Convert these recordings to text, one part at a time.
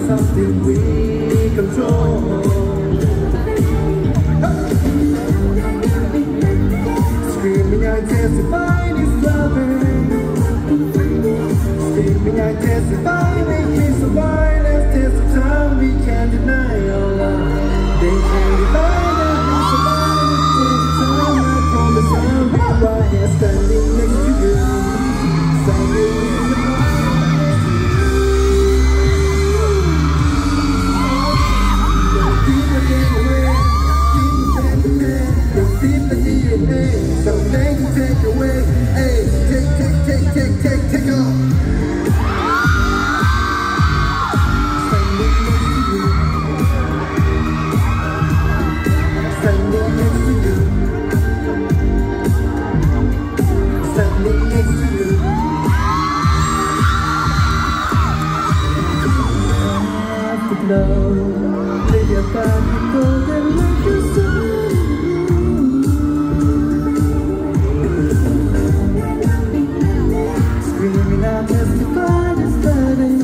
something we control. Screaming, I testify this loving. Screaming, I testify, make me survive. Let's test the time, we can't deny our love. They can't divide us, we survive. Let's test the time, I promise I'll be right here standing next to you. Standing in the fire. So they can take away, hey, take off. Standing next to you. Standing next to you. Afterglow, live your path, you go and make your soul. Screaming out, testify this burden.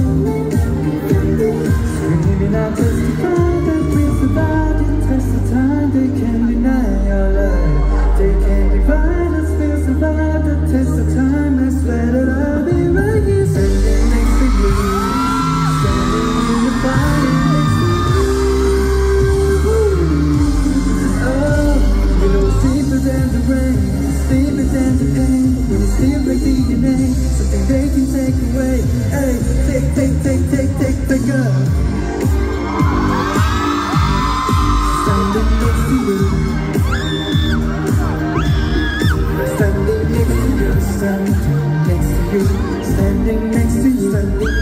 Screaming out, testify that we survived it. Test the time, they can't deny our love. They can't divide us, we'll survive the test of time. I swear that I'll be right here, standing next to you. Standing in the fire next to you. Oh, you know it's deeper than the rain, it's deeper than the pain. When it's deep like DNA, something they can take away. Hey, take up. Standing next to you. Standing next to you. Standing next to you. Standing next to you. Standing